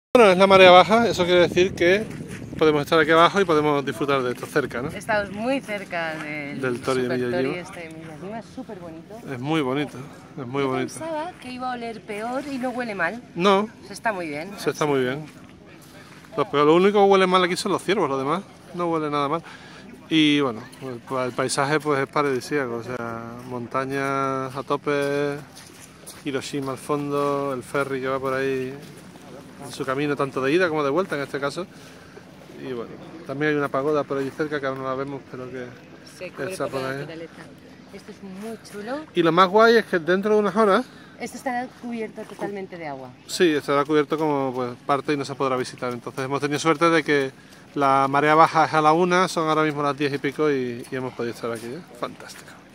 Bueno, es la marea baja, eso quiere decir que podemos estar aquí abajo y podemos disfrutar de esto cerca, ¿no? Estamos muy cerca del Torii de Miyajima. este de Miyajima, es súper bonito. Es muy bonito, es muy Yo bonito. pensaba que iba a oler peor y no huele mal. No, Se está muy bien. se está muy bien. Lo único que huele mal aquí son los ciervos, lo demás no huele nada mal. Y bueno, pues el paisaje pues es paradisíaco, o sea, montañas a tope, Hiroshima al fondo, el ferry que va por ahí en su camino tanto de ida como de vuelta en este caso. Y bueno, también hay una pagoda por allí cerca que aún no la vemos, pero que Se cubre está por por la ahí. naturaleza. Esto es muy chulo. Y lo más guay es que dentro de unas horas, Esto estará cubierto totalmente de agua. sí, estará cubierto como pues, parte y no se podrá visitar. Entonces hemos tenido suerte de que la marea baja es a la 1, son ahora mismo las 10 y pico y hemos podido estar aquí, ¿eh? Fantástico.